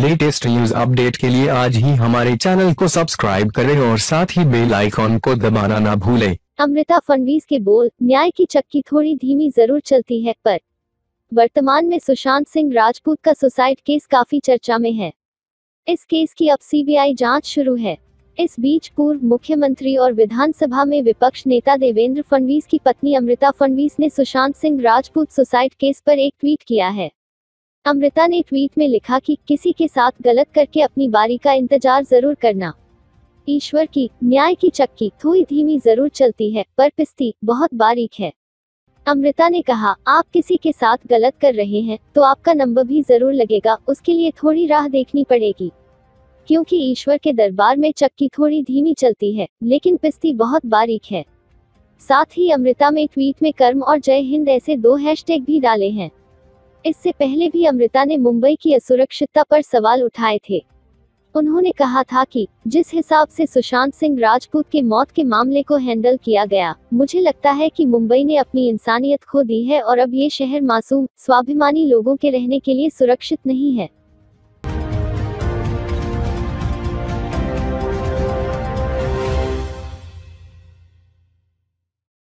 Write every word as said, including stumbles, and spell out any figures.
Latest news update के लिए आज ही हमारे चैनल को सब्सक्राइब करें और साथ ही बेल आइकॉन को दबाना ना भूलें। अमृता फडणवीस के बोल, न्याय की चक्की थोड़ी धीमी जरूर चलती है, पर वर्तमान में सुशांत सिंह राजपूत का सुसाइड केस काफी चर्चा में है। इस केस की अब सीबीआई जांच शुरू है। इस बीच पूर्व मुख्यमंत्री और विधानसभा में विपक्ष नेता देवेंद्र फडणवीस की पत्नी अमृता फडणवीस ने सुशांत सिंह राजपूत सुसाइड केस पर एक ट्वीट किया है। अमृता ने ट्वीट में लिखा कि किसी के साथ गलत करके अपनी बारी का इंतजार जरूर करना। ईश्वर की न्याय की चक्की थोड़ी धीमी जरूर चलती है, पर पिसती बहुत बारीक है। अमृता ने कहा, आप किसी के साथ गलत कर रहे हैं तो आपका नंबर भी जरूर लगेगा, उसके लिए थोड़ी राह देखनी पड़ेगी, क्योंकि ईश्वर के दरबार में चक्की थोड़ी धीमी चलती है लेकिन पिसती बहुत बारीक है। साथ ही अमृता में ट्वीट में कर्म और जय हिंद ऐसे दो हैशटैग भी डाले हैं। इससे पहले भी अमृता ने मुंबई की असुरक्षितता पर सवाल उठाए थे। उन्होंने कहा था कि जिस हिसाब से सुशांत सिंह राजपूत के मौत के मामले को हैंडल किया गया, मुझे लगता है कि मुंबई ने अपनी इंसानियत खो दी है और अब ये शहर मासूम, स्वाभिमानी लोगों के रहने के लिए सुरक्षित नहीं है।